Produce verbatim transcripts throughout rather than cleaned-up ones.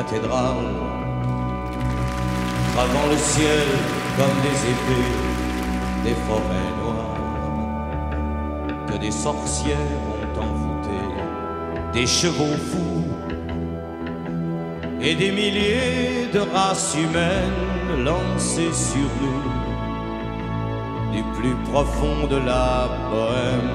cathédrales, gravant le ciel comme des épées, des forêts noires que des sorcières ont envoûtées, des chevaux fous et des milliers de races humaines lancées sur nous du plus profond de la bohème.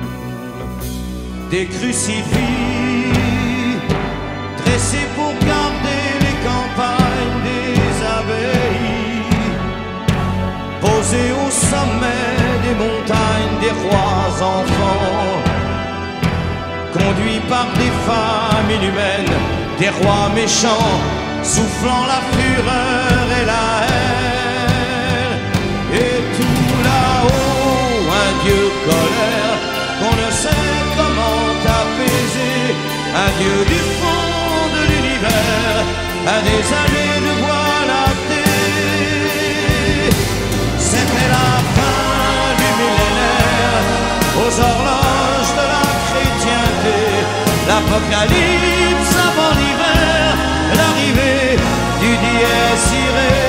Des crucifix dressés pour garder les campagnes des abbayes, posés au sommet des montagnes des rois enfants, conduits par des femmes inhumaines, des rois méchants, soufflant la fureur et la haine. Et tout là-haut, un Dieu colère qu'on ne sait comment apaiser, un Dieu du fond de l'univers, à des années de voie lactée. C'était la fin du millénaire, aux horloges de la chrétienté, l'apocalypse avant l'hiver, l'arrivée du dies irae.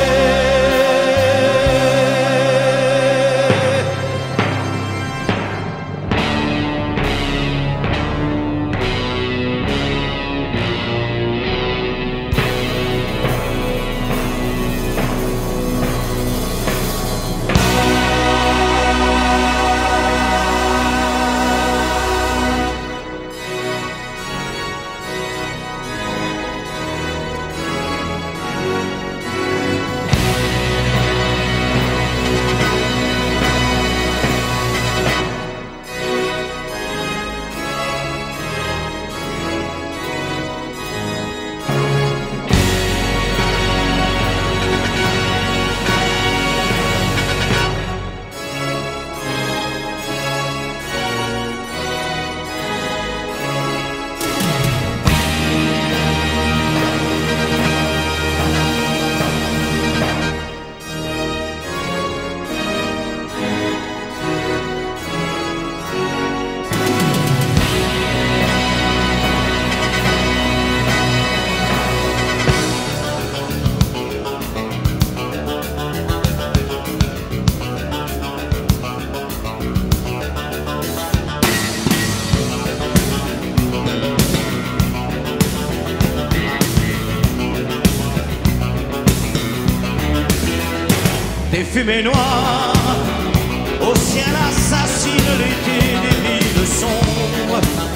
Des fumées noires au ciel assassinent l'été des villes sombres,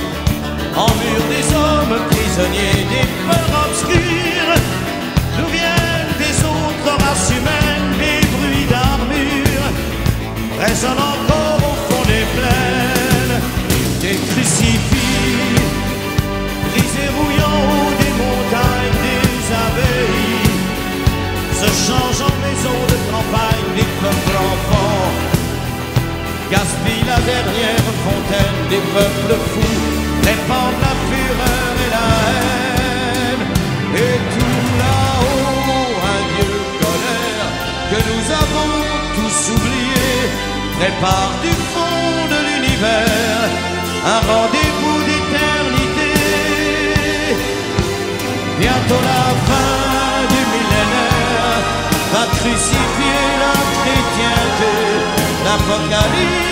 en mur des hommes prisonniers des peurs obscures. Nous viennent des autres races humaines des bruits d'armure, résonnent encore au fond des plaines, des crucifix brisés rouillant haut des montagnes des abbayes, se changent en maisons de campagne des peuples enfants, gaspillent la dernière fontaine des peuples fous, répandent la fureur et la haine. Et tout là-haut, un Dieu colère que nous avons tous oublié, prépare du fond de l'univers un rendez-vous d'éternité. Bientôt la fin du millénaire va crucifier la chrétienté, l'apocalypse